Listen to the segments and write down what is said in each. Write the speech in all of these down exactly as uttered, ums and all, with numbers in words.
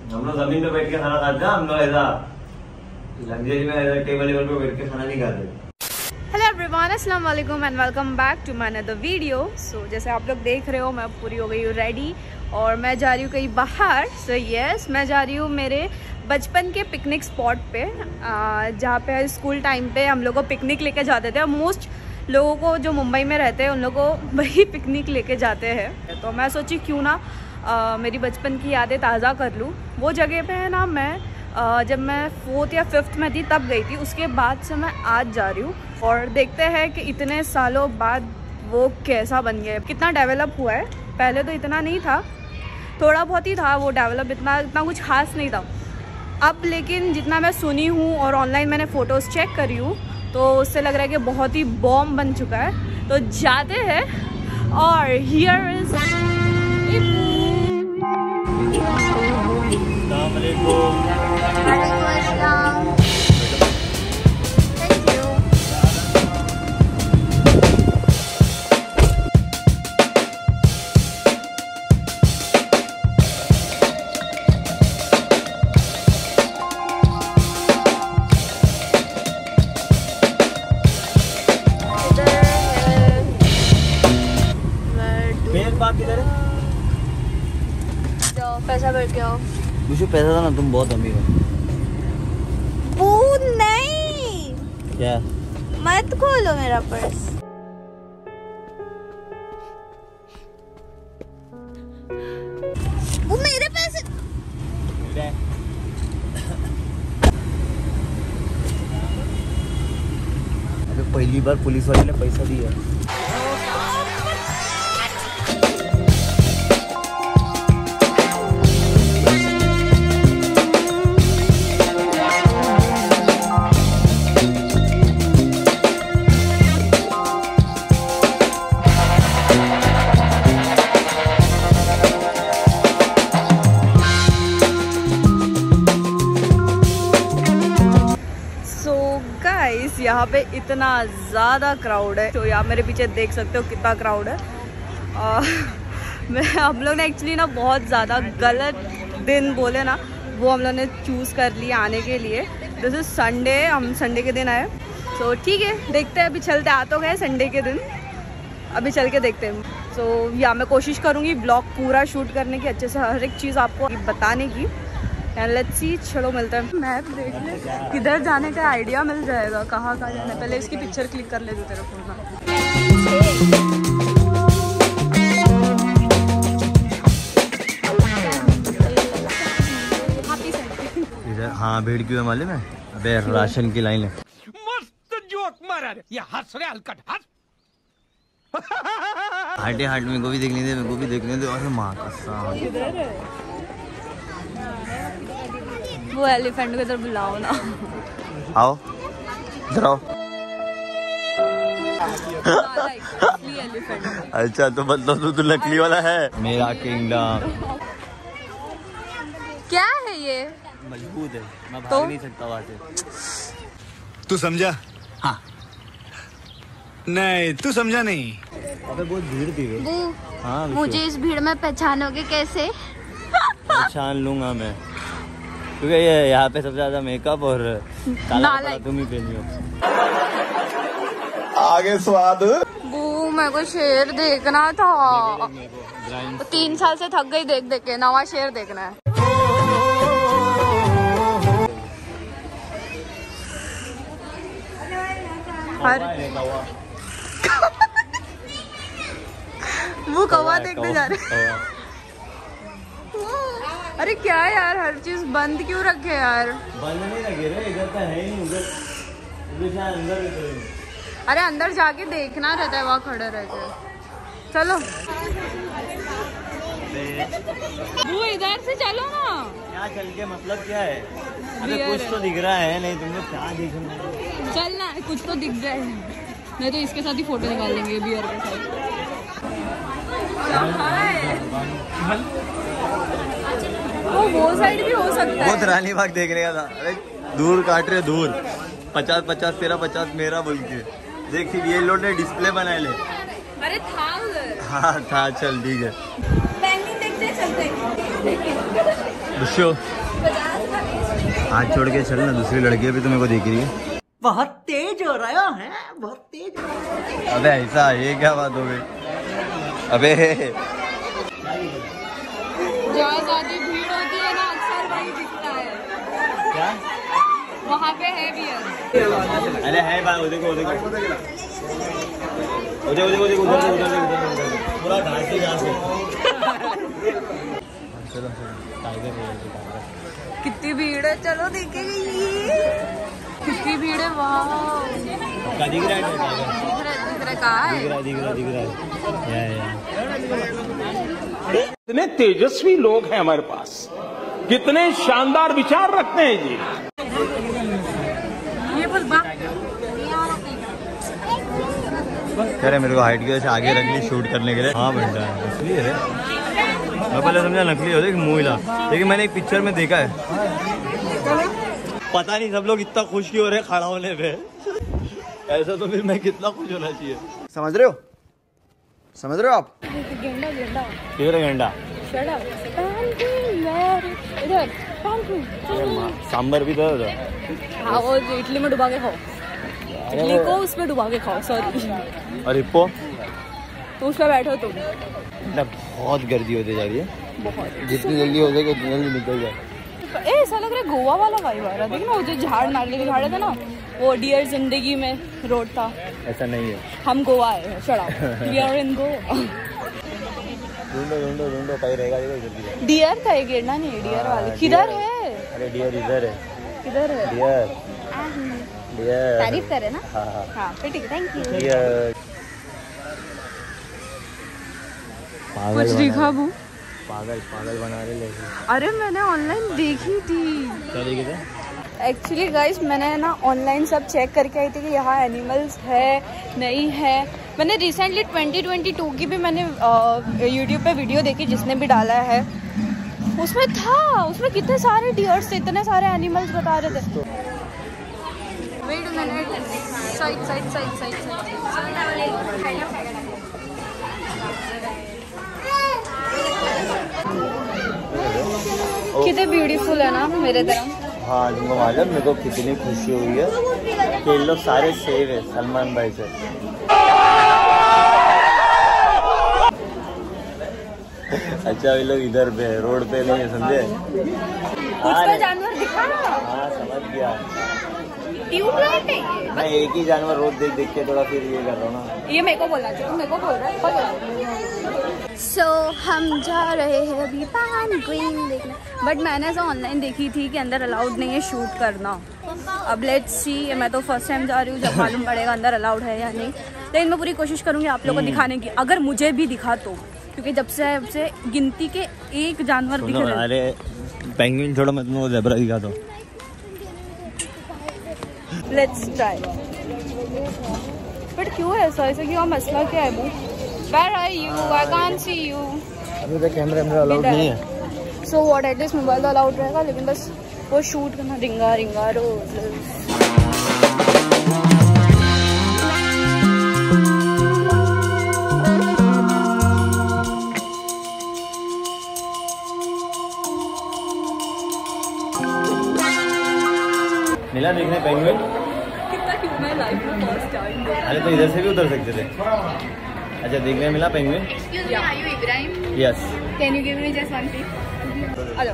हम लोग जमीन पे बैठ के खाना खाते हैं, हम लोग ऐसा लग्जरी में ऐसा टेबल टेबल पे बैठ के खाना नहीं खाते। हेलो एवरीवन, अस्सलाम वालेकुम and welcome back to my another video. So जैसे आप लोग देख रहे हो मैं पूरी हो गई हूँ रेडी और मैं जा रही हूँ कहीं बाहर। सो so, यस yes, मैं जा रही हूँ मेरे बचपन के पिकनिक स्पॉट पे, जहाँ पे स्कूल टाइम पे हम लोग को पिकनिक लेके जाते थे। मोस्ट लोगों को जो मुंबई में रहते हैं उन लोगों को वही पिकनिक लेके जाते हैं। तो मैं सोची क्यों ना आ, मेरी बचपन की यादें ताज़ा कर लूँ। वो जगह पे है ना, मैं आ, जब मैं फोर्थ या फिफ्थ में थी तब गई थी, उसके बाद से मैं आज जा रही हूँ और देखते हैं कि इतने सालों बाद वो कैसा बन गया है, कितना डेवलप हुआ है। पहले तो इतना नहीं था, थोड़ा बहुत ही था वो डेवलप, इतना इतना कुछ खास नहीं था। अब लेकिन जितना मैं सुनी हूँ और ऑनलाइन मैंने फ़ोटोज़ चेक करी हूँ तो उससे लग रहा है कि बहुत ही बॉम्ब बन चुका है। तो जाते हैं और हियर इज पैसा भर के आओ। मुझे पैसा था ना, तुम बहुत अमीर हो। वो नहीं, क्या? मत खोलो मेरा पर्स। वो मेरे पैसे। अबे पहली बार पुलिस वाले ने पैसा दिया। यहाँ पे इतना ज़्यादा क्राउड है, तो यहाँ मेरे पीछे देख सकते हो कितना क्राउड है। आ, मैं हम लोग ने एक्चुअली ना बहुत ज़्यादा गलत दिन बोले ना, वो हम लोग ने चूज़ कर लिया आने के लिए। दिस इज़ संडे, हम संडे के दिन आए। सो so, ठीक है, देखते हैं, अभी चलते। आ तो गए संडे के दिन, अभी चल के देखते हैं। सो so, यहाँ मैं कोशिश करूँगी ब्लॉग पूरा शूट करने की, अच्छे से हर एक चीज़ आपको बताने की। एंड लेट्स सी, चलो मिलते हैं। मैप देख ले, किधर जाने का आइडिया मिल जाएगा, कहाँ कहाँ जाना है। पहले इसकी पिक्चर क्लिक कर लेते तेरे फोन में। इधर हाँ भीड़ क्यों है मालूम है? अबे राशन की लाइन है। मस्त जोक मारा रे, ये हंस रहे हलकट हंस। हाटे हाट में को भी देखने दे, मेरे को भी देखने दे। अरे माँ का वो एलिफेंट को इधर बुलाओ ना। आओ इधर आओ। अच्छा तो मतलब तू तो नकली वाला है। मेरा किंगडम क्या है ये? मजबूत है, मैं भाग तो? नहीं सकता वहाँ से। तू समझा? हाँ। नहीं तू समझा नहीं। अबे बहुत भीड़ थी रे। हाँ, मुझे इस भीड़ में पहचानोगे कैसे? पहचान लूंगा मैं, क्योंकि ये यहाँ पे सबसे ज्यादा मेकअप और काला कपड़ा तुम ही पहनी हो। आगे स्वाद। वो मेरे को शेर देखना था, तो तीन साल से थक गई देख देख के। नवा शेर देखना है। हर वो कौवा देखने जा रहे हैं। अरे क्या यार, हर चीज बंद क्यों रखे यार? बंद नहीं रखे रे, इधर तो है ही, उधर उधर अंदर है। अरे अंदर जाके देखना रहता है, वहाँ खड़े रह के। चलो वो इधर से चलो ना। क्या चल के मतलब क्या है? अरे कुछ तो दिख रहा है, नहीं तुमने क्या दिख रहा है? चल ना, कुछ तो दिख जाए, नहीं तो इसके साथ ही फोटो निकाल लेंगे बियर के साथ। वो वो साइड भी हो सकता है। वो रानी बाग देखने का था। अरे दूर काट रहे, दूर पचास पचास तेरा पचास मेरा बोल के। देख ये लोग ने डिस्प्ले बनाए ले। अरे था उधर। हाँ था, चल ठीक है। पेंटिंग देखते चलते। दुष्यो हाथ छोड़ के चल ना, दूसरी लड़की भी तुम्हें को देख रही है। बहुत तेज हो रहा है, बहुत तेज हो रहा है। अबे ऐसा ये क्या बात हो गई? अबे जहाँ ज्यादा भीड़ होती है ना अक्सर वही दिखता है। क्या वहाँ पे है भी है। अरे है भाई, देखो देखो देखो देखो देखो उधर उधर उधर पूरा घास ही घास है। चलो टाइगर कितनी भीड़ है, चलो देखेंगे कितनी भीड़ है। वाह दिख रहा है टाइगर, दिख रहा है, दिख रहा है, कहाँ है? दिख रहा दिख रहा दिख रहा है। कितने तेजस्वी लोग हैं हमारे पास, कितने शानदार विचार रखते हैं जी। ये बोल बा कह रहे मेरे को हाइट की वजह से आगे रख ली शूट करने के लिए। हाँ बेटा असली है, मैं पहले समझा नकली हो देख मुँह हिला, लेकिन मैंने एक पिक्चर में देखा है। पता नहीं सब लोग इतना खुश क्यों हो रहे खड़ा होने पे, ऐसा तो फिर मैं कितना खुश होना चाहिए। समझ रहे हो, समझ रहे हो आप? गेंडा गेंडा किधर गेंडा? सांबर भी तो हाँ वो इडली में डुबा के खाओ, इडली को उसमें डुबा के खाओ। सॉरी और हिप्पो तो उसमें बैठो तुम। ना बहुत गर्दी होती जा रही है, बहुत जितनी जल्दी हो जाएगी उतनी जल्दी निकल जाए। ए ऐसा लग रहा है गोवा वाला वाइब आ रहा है। देखना वो जो झाड़ नारले के झाड़ था ना, वो डियर जिंदगी में रोड था। ऐसा नहीं है, हम गोवा आए हैं, shut up, we are in Goa. ढूंढो ढूंढो ढूंढो कहीं रहेगा इधर। डियर था ये, गिरना नहीं, डियर वाले किधर है? अरे डियर इधर है, किधर है? डियर डियर तारीफ करे ना। हाँ हाँ हाँ फिर ठीक है, थैंक यू। डियर। कुछ दिखा बू? पागल पागल बना रहे लेकिन। अरे मैंने ऑनलाइन देखी थी क्या देखे थे? एक्चुअली गाइस, मैंने ना ऑनलाइन सब चेक करके आई थी कि यहाँ एनिमल्स है नहीं है। मैंने रिसेंटली ट्वेंटी ट्वेंटी टू की भी मैंने यूट्यूब पे वीडियो देखी, जिसने भी डाला है उसमें था, उसमें कितने सारे डियर्स थे, इतने सारे एनिमल्स बता रहे थे। Wait a minute, side side side side कितने ब्यूटीफुल है ना मेरे तरह। हाँ तुमको मालूम मेरे को कितनी खुशी हुई है कि इन लोग सारे सेव है सलमान भाई से। अच्छा ये लोग इधर पे रोड पे नहीं है, समझे? कुछ तो जानवर दिखा। हाँ समझ गया, ट्यूबलाइट है ये। मैं एक ही जानवर रोज देख देख के थोड़ा फिर ये कर रहा हूँ ना। ये मेरे को बोलना चाहिए, तुम मेरे को बोल रहा है। सो so, हम जा रहे हैं अभी पेंगुइन देखने, बट मैंने ऐसा ऑनलाइन देखी थी कि अंदर अलाउड नहीं है शूट करना। अब लेट्स सी, मैं तो फर्स्ट टाइम जा रही हूँ, जब मालूम पड़ेगा अंदर अलाउड है या नहीं। लेकिन मैं पूरी कोशिश करूँगी आप लोगों को दिखाने की, अगर मुझे भी दिखा तो, क्योंकि जब से जब से गिनती के एक जानवर दिख रहे हैं। अरे पेंगुइन छोड़ो, मैं तुमको ज़ेब्रा दिखा दो। Let's try. बट क्यों ऐसा, ऐसा क्यों? मसला क्या है वो? Where are you? I can't see you. अभी तक कैमरा में अलाउड नहीं है। So what? एटलीस्ट मोबाइल तो अलाउड रहेगा, लेकिन बस वो शूट करना। रिंगा रिंगा रोज। मिला देखने पेंगुइन? कितना क्यूट है, लाइफ में फर्स्ट टाइम। अरे तो इधर से भी उतर सकते थे। अच्छा देखने मिला penguin? Are you Ibrahim? Yes. Can you give me just one pic? Hello.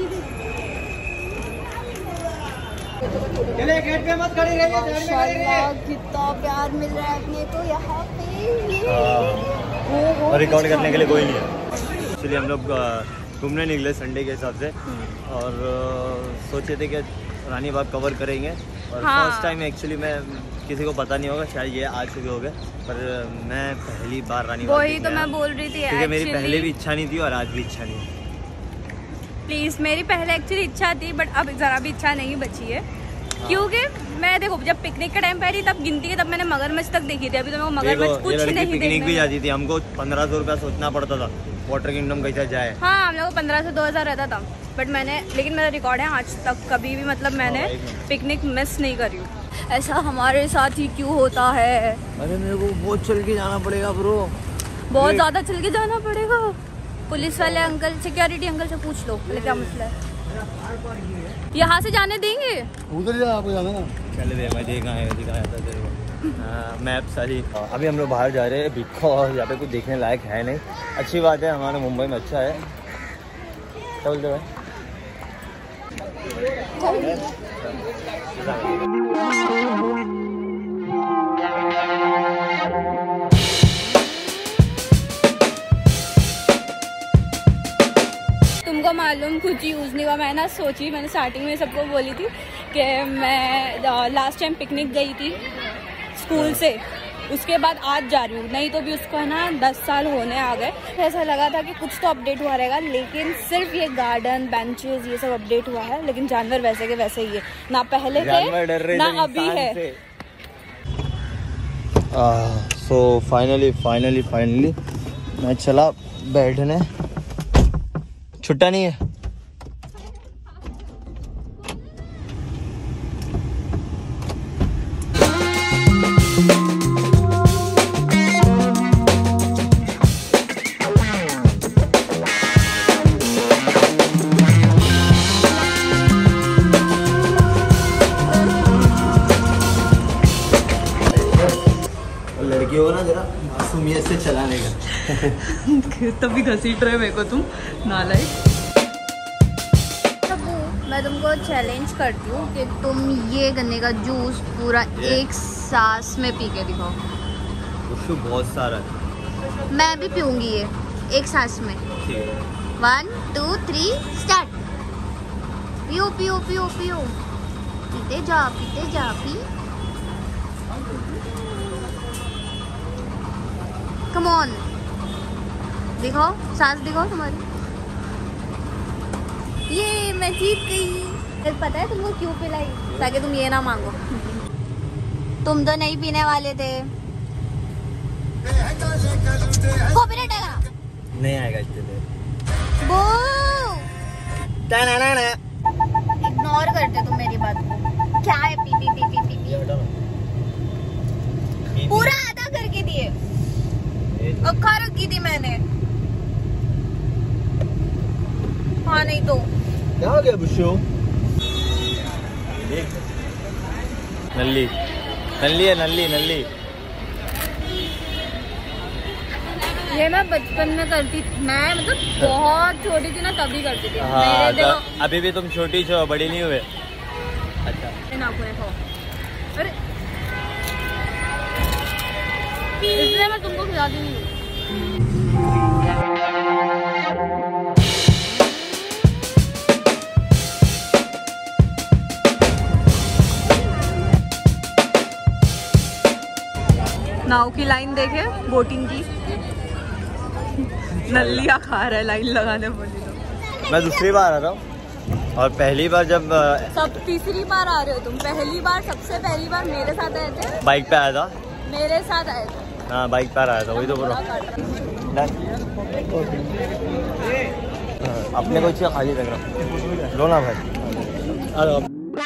Gate पे मत खड़ी रहिए, माशाल्लाह कितना प्यार मिल रहा है अपने को यहाँ पे। हाँ और रिकॉर्ड करने के लिए कोई नहीं है। एक्चुअली हम लोग घूमने निकले संडे के हिसाब से, और सोचे थे कि रानी बाग कवर करेंगे। और हाँ। फर्स्ट टाइम एक्चुअली मैं किसी को पता नहीं होगा, शायद ये आज चुके हो गए, पर मैं पहली बार रानी बाग वही तो मैं बोल रही थी, क्योंकि मेरी पहले भी इच्छा नहीं थी और आज भी इच्छा नहीं है। प्लीज, मेरी पहले एक्चुअली इच्छा थी, बट अब जरा भी इच्छा नहीं बची है। क्योंकि मैं देखो जब पिकनिक के टाइम पे रही तब गिनती के तब मैंने मगरमच्छ तक देखी थी, अभी तो मेरे को मगरमच्छ कुछ नहीं देखने। पिकनिक भी जाती थी, हमको पंद्रह सौ रुपया सोचना पड़ता था वाटर किंगडम कैसा जाए। हाँ हम लोग पंद्रह से दो हजार रहता था, बट मैंने, लेकिन मेरा रिकॉर्ड है आज तक कभी भी मतलब मैंने पिकनिक मिस नहीं करी हूँ। ऐसा हमारे साथ ही क्यों होता है? अरे मेरे को बहुत चल के जाना पड़ेगा ब्रो, बहुत ज्यादा चल के जाना पड़ेगा। पुलिस वाले अंकल, सिक्योरिटी अंकल से पूछ लो पहले क्या मसला है। यहाँ से जाने देंगे? उधर जा, आपको जाना ना। चल दे, मैं देखा है दिखाया था तेरे को मैप सारी। अभी हम लोग बाहर जा रहे हैं बिकॉज यहाँ पे कुछ देखने लायक है नहीं। अच्छी बात है, हमारा मुंबई में अच्छा है। क्या बोलते भाई? तुमको मालूम कुछ यूज़ नहीं हुआ। मैं ना सोची, मैंने स्टार्टिंग में सबको बोली थी कि मैं लास्ट टाइम पिकनिक गई थी स्कूल से, उसके बाद आज जा रही हूँ, नहीं तो भी उसको है ना दस साल होने आ गए। ऐसा लगा था कि कुछ तो अपडेट हुआ रहेगा, लेकिन सिर्फ ये गार्डन बेंचेस ये सब अपडेट हुआ है, लेकिन जानवर वैसे के वैसे ही है, ना पहले थे ना अभी है। सो फाइनली फाइनली फाइनली मैं चला बैठने। छुट्टा नहीं है। लड़की हो ना जरा मासूमियत से चलाने का। तभी घसीट रहे मेरे को तुम नालायक। मैं तुमको चैलेंज करती हूँ कि तुम ये गन्ने का जूस पूरा एक सांस में पी के दिखाओ। उसको बहुत सारा है। मैं भी पीऊंगी ये एक सांस में। One two three start. पियो पियो पियो पियो, पीते जा पीते जा पी। कम ऑन, दिखाओ सांस दिखाओ तुम्हारी। ये मैं जीत गई। पता है तुमको क्यों पिलाई? ताकि तुम ये ना मांगो। तुम तो नहीं पीने वाले थे। कॉपीराइट आएगा? नहीं आएगा इतने देर। वो इग्नोर करते तुम मेरी बात को। क्या है पी पी पी पी पी पी? पूरा आधा करके दिए, अक्खा रखी थी मैंने। हाँ नहीं तो क्या हो गया बुशो? नल्ली नल्ली है, नल्ली नल्ली। ये मैं बचपन में करती थी। मैं मतलब बहुत छोटी थी ना, तभी करती थी। हाँ, मेरे तो अभी भी तुम छोटी छो, बड़ी नहीं हुए। अच्छा नाखून खाओ। अरे इसलिए मैं तुमको खिलाती नहीं हूँ। नाव की लाइन देखे, बोटिंग की। नल्लियाँ खा रहा है लाइन लगाने बोली तो। मैं दूसरी बार आ रहा हूँ और पहली बार जब सब तीसरी बार आ रहे हो तुम। पहली बार, सबसे पहली बार मेरे साथ आए थे। बाइक पे आया था। मेरे साथ आए थे। हाँ बाइक पर आया था, वही तो बोल रहा हूँ। अपने को इच्छा खाली लग रहा। लो ना भाई। अरे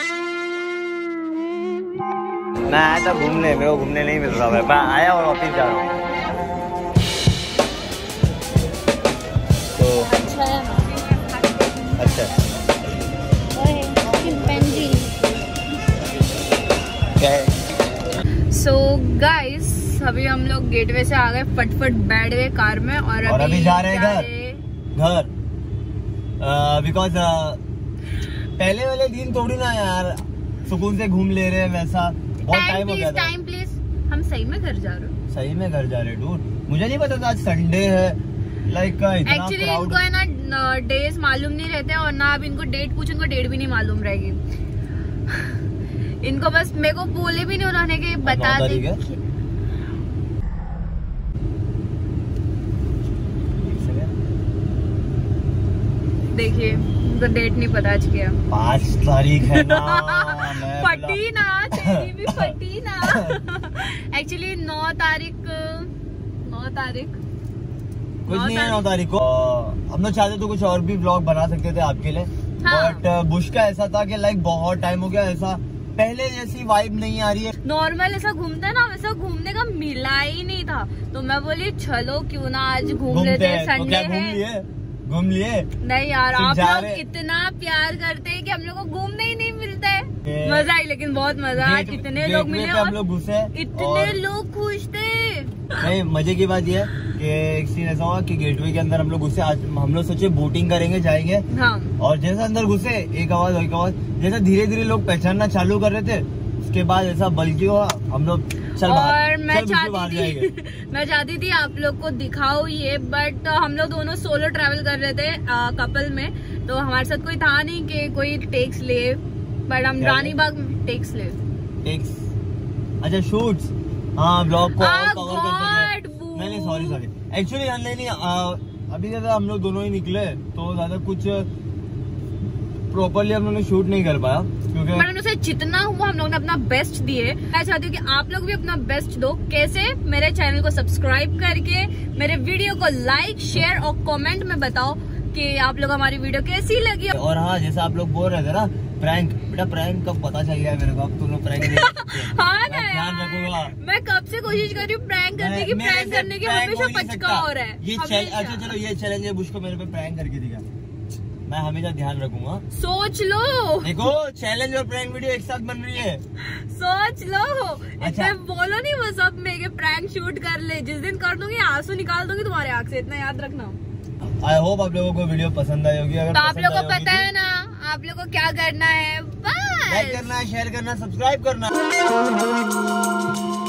मैं आया था घूमने, मेरे को घूमने नहीं मिल रहा है। मैं आया और वापिस जा रहा हूँ। तो अच्छा है। अच्छा क्या है? सो गाइस अभी हम लोग गेटवे से आ गए, फटफट बैठ गए कार में और, और अभी, अभी जा रहे हैं घर घर बिकॉज पहले वाले दिन थोड़ी ना यार सुकून से घूम ले रहे हैं वैसा। बहुत टाइम हो गया था। Time please. हम सही में घर जा रहे हो? सही में घर जा रहे डूड। मुझे नहीं पता था आज संडे है। लाइक एक्चुअली इनको है ना डेज मालूम नहीं रहते और ना अब इनको डेट पूछ, इनको डेट भी नहीं मालूम रहेगी। इनको बस मेरे को बोले भी नहीं उन्होंने कि बता दे। देखिए इनको डेट नहीं पता आज क्या। पाँच तारीख है ना। फटी ना, तेरी भी फटी ना। एक्चुअली नौ तारीख नौ तारीख कुछ नहीं है नौ तारीख को। हम लोग चाहते तो कुछ और भी व्लॉग बना सकते थे आपके लिए, बट बुश का ऐसा था कि लाइक बहुत टाइम हो गया ऐसा पहले जैसी वाइब नहीं आ रही है। नॉर्मल ऐसा घूमते है ना, वैसा घूमने का मिला ही नहीं था। तो मैं बोली चलो क्यों ना आज घूम लेते हैं, संडे है। घूम लिए नहीं यार, आप जा लोग रहे- इतना प्यार करते हैं कि हम लोग को घूमने ही नहीं मिलता है। मजा आई, लेकिन बहुत मजा आया। गेट- कितने गेट लोग वे मिले पे हम और लोग घुसे इतने और- लोग खुश थे। नहीं, मजे की बात यह है कि एक सीन ऐसा हुआ कि गेटवे के अंदर हम लोग घुसे। आज हम लोग सोचे बोटिंग करेंगे, जाएंगे। हाँ, और जैसे अंदर घुसे एक आवाज एक आवाज, जैसे धीरे धीरे लोग पहचानना चालू कर रहे थे, उसके बाद ऐसा बल्कि हुआ हम लोग चल बाहर, और मैं चल बिल्कुल बाहर चाहती जाएंगे। थी मैं चाहती थी आप लोग को दिखाओ ये, बट हम लोग दोनों सोलो ट्रैवल कर रहे थे कपल में, तो हमारे साथ कोई था नहीं कि कोई टेक्स ले, बट हम क्या रानी बाग टेक्स ले। टेक्स अच्छा शूट्स, हाँ ब्लॉग को Ah, कवर God, करते थे। boo. नहीं नहीं सॉरी सॉरी, एक्चुअली नहीं नहीं आ, अभी ज्यादा हम लोग दोनों ही निकले तो ज्यादा कुछ प्रॉपरली हम लोगों ने शूट नहीं कर पाया क्योंकि बट उनसे जितना हुआ हम लोगों ने अपना बेस्ट दिए। मैं चाहती हूँ कि आप लोग भी अपना बेस्ट दो। कैसे? मेरे चैनल को सब्सक्राइब करके मेरे वीडियो को लाइक शेयर और कमेंट में बताओ कि आप लोग हमारी वीडियो कैसी लगी। और हाँ, जैसा आप लोग बोल रहे थे ना प्रैंक, बेटा प्रैंक कब पता चल गया मेरे को, अब तुम लोग प्रैंक नहीं कर सकते। हाँ ना मैं ध्यान यार, रखूंगा। मैं कब से कोशिश कर रही हूँ प्रैंक करने की, मैं- प्रैंक मेरे से करने की, prank हमेशा हो नहीं पचका सकता। हो रहा है। ये हमेशा। चैल- अच्छा चलो ये चैलेंज है, मुझको मेरे पे प्रैंक करके दिखा, मैं हमेशा ध्यान रखूंगा। सोच लो, देखो चैलेंज और प्रैंक वीडियो एक साथ बन रही है। सोच लो। अच्छा। इतने बोलो नहीं वो सब में प्रैंक शूट कर ले, जिस दिन कर दूंगी आंसू निकाल दूंगी तुम्हारे आंख से, इतना याद रखना। आई होप आप लोगों को वीडियो पसंद आई होगी। अगर तो आप पसंद लोगों आई को होगी पता तो है ना आप लोगों को क्या करना है, लाइक बस करना, शेयर करना, सब्सक्राइब करना।